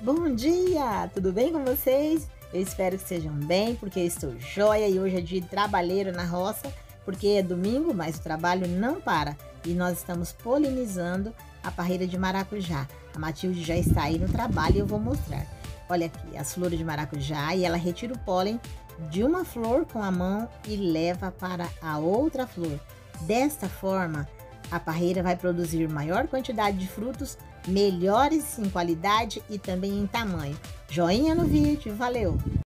Bom dia! Tudo bem com vocês? Eu espero que sejam bem, porque eu estou joia e hoje é dia de trabalheiro na roça, porque é domingo, mas o trabalho não para e nós estamos polinizando a parreira de maracujá. A Matilde já está aí no trabalho e eu vou mostrar. Olha aqui as flores de maracujá e ela retira o pólen de uma flor com a mão e leva para a outra flor. Desta forma, a parreira vai produzir maior quantidade de frutos, melhores em qualidade e também em tamanho. Joinha no vídeo, valeu!